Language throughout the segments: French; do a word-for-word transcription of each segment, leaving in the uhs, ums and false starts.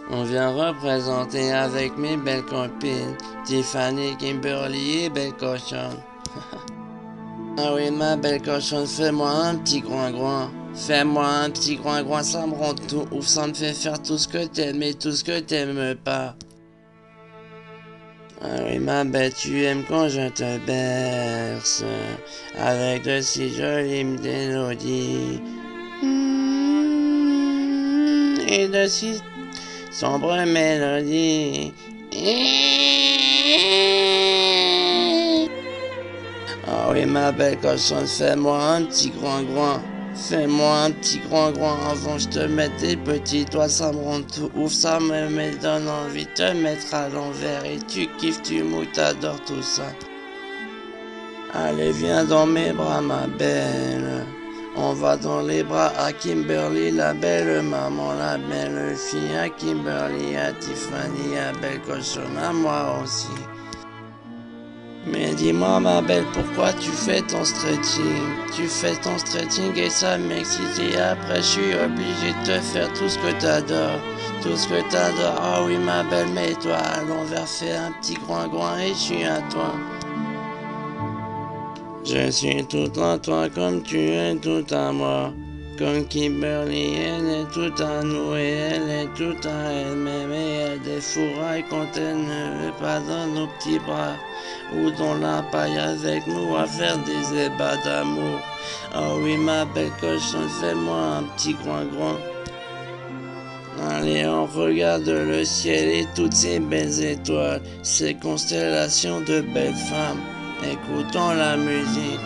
On vient représenter avec mes belles copines, Tiffany, Kimberly et belle cochonne. Ah oui, ma belle cochonne, fais-moi un petit groin-groin. Fais-moi un petit groin-groin, ça me rend tout ouf, ça me fait faire tout ce que t'aimes et tout ce que t'aimes pas. Ah oui, ma belle, tu aimes quand je te berce, avec de si jolies mélodies. Mmh, et de si sombres mélodies. Ah oui, ma belle cochonne, fais-moi un petit groin-groin. Fais-moi un petit groin-groin avant que je te mette des petits doigts, ça me rend tout ouf, ça me met- donne envie de te mettre à l'envers. Et tu kiffes, tu mouilles, t'adores tout ça. Allez, viens dans mes bras, ma belle. On va dans les bras à Kimberly, la belle maman, la belle fille, à Kimberly, à Tiffany, à belle cochonne, à moi aussi. Mais dis-moi ma belle, pourquoi tu fais ton stretching? Tu fais ton stretching et ça m'excite et après je suis obligé de te faire tout ce que t'adores. Tout ce que t'adores, ah oui ma belle, mets-toi à l'envers, fais un petit groin-groin et je suis à toi. Je suis tout à toi comme tu es tout à moi. Comme Kimberly, elle est tout à nous et elle est tout à elle-même. Et elle défouraille quand elle ne veut pas dans nos petits bras. Ou dans la paille avec nous à faire des ébats d'amour. Oh oui, ma belle cochonne, fais-moi un petit groin-groin. Allez, on regarde le ciel et toutes ces belles étoiles, ces constellations de belles femmes. Écoutons la musique.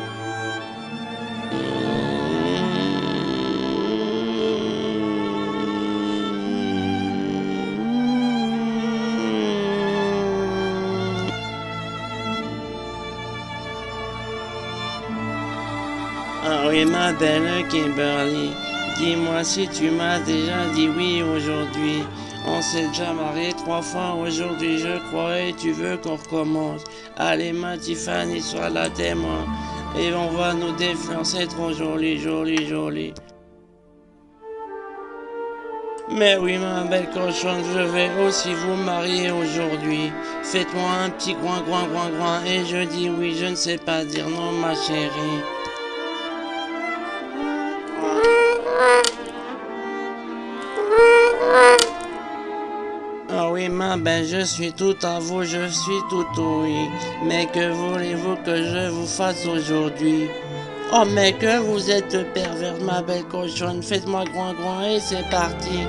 Ah oui, ma belle Kimberly, dis-moi si tu m'as déjà dit oui aujourd'hui. On s'est déjà marié trois fois aujourd'hui, je crois, et tu veux qu'on recommence. Allez, ma Tiffany, sois la témoin. Et on va nous déflore, c'est trop joli, joli, joli. Mais oui, ma belle cochonne, je vais aussi vous marier aujourd'hui. Faites-moi un petit groin, groin, groin, groin, et je dis oui, je ne sais pas dire non, ma chérie. Ah oui, ma belle, je suis tout à vous, je suis tout oui. Mais que voulez-vous que je vous fasse aujourd'hui? Oh, mais que vous êtes pervers, ma belle cochonne. Faites-moi grand grand et c'est parti.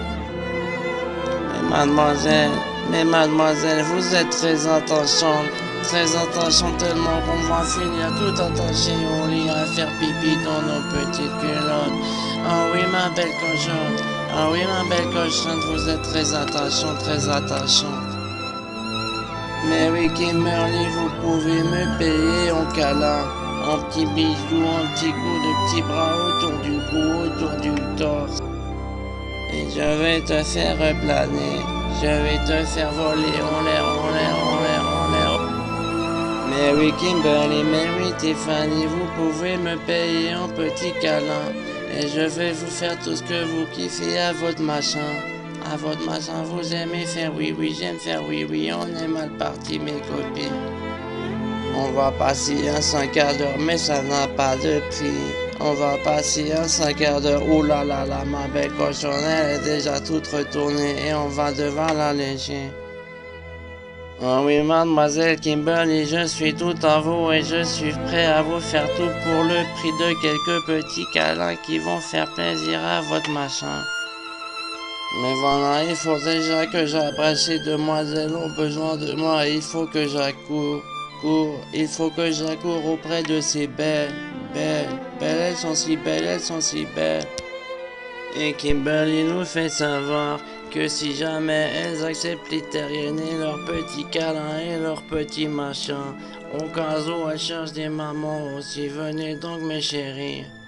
Mais mademoiselle, mais mademoiselle, vous êtes très attachante. Très attachante tellement qu'on va finir tout attaché au lit à faire pipi dans nos petites culottes. Ah oui, ma belle cochonne. Ah oui, ma belle cochonne, vous êtes très attachante, très attachante. Mais oui, Kimberly, vous pouvez me payer en câlin, en petits bisous, en petits coups de petits bras autour du cou, autour du torse. Et je vais te faire planer, je vais te faire voler en l'air, en l'air, en l'air, en l'air. Mais oui, Kimberly, mais oui, Tiffany, vous pouvez me payer en petits câlins. Et je vais vous faire tout ce que vous kiffez à votre machin. À votre machin, vous aimez faire oui, oui, j'aime faire oui, oui, on est mal parti, mes copines. On va passer un cinq quarts d'heure, mais ça n'a pas de prix. On va passer un cinq quarts d'heure, ouh là là là, ma belle cochonne, elle est déjà toute retournée et on va devoir la lécher. Oh oui, mademoiselle Kimberly, je suis tout à vous et je suis prêt à vous faire tout pour le prix de quelques petits câlins qui vont faire plaisir à votre machin. Mais voilà, il faut déjà que j'apprenne ces demoiselles ont besoin de moi, il faut que j'accours, cours, il faut que j'accours auprès de ces belles, belles, belles, elles sont si belles, elles sont si belles. Et Kimberly nous fait savoir que si jamais elles acceptent les terriennes et leurs petits câlins et leurs petits machins, au cas où elles cherchent des mamans aussi, venez donc mes chéris.